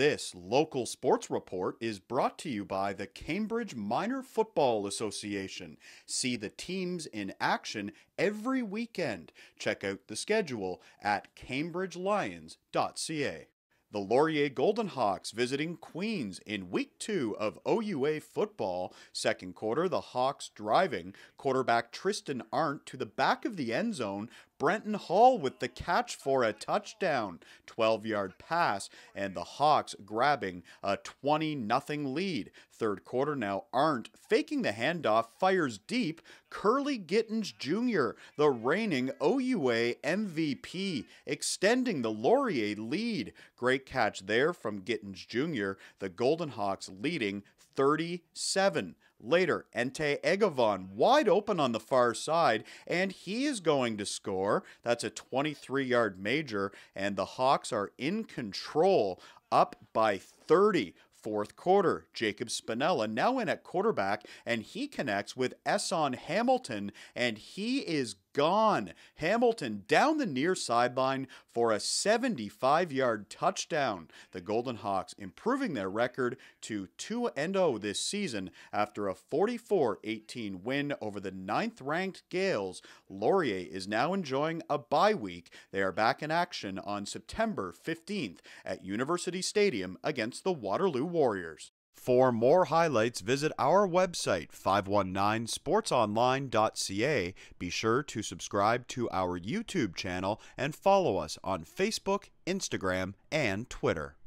This local sports report is brought to you by the Cambridge Minor Football Association. See the teams in action every weekend. Check out the schedule at cambridgelions.ca. The Laurier Golden Hawks visiting Queens in Week 2 of OUA football. Second quarter, the Hawks driving. Quarterback Tristan Arndt to the back of the end zone. Brenton Hall with the catch for a touchdown. 12-yard pass, and the Hawks grabbing a 20-0 lead. Third quarter now, Arndt faking the handoff, fires deep. Curly Gittens Jr., the reigning OUA MVP, extending the Laurier lead. Great catch there from Gittens Jr., the Golden Hawks leading 37. Later, Ente Egavon wide open on the far side, and he is going to score. That's a 23-yard major, and the Hawks are in control, up by 30. Fourth quarter, Jacob Spinella now in at quarterback, and he connects with Esson Hamilton, and he is gone. Hamilton down the near sideline for a 75-yard touchdown. The Golden Hawks improving their record to 2-0 this season after a 44-18 win over the 9th-ranked Gaels. Laurier is now enjoying a bye week. They are back in action on September 15th at University Stadium against the Waterloo Warriors. For more highlights, visit our website, 519sportsonline.ca. Be sure to subscribe to our YouTube channel and follow us on Facebook, Instagram, and Twitter.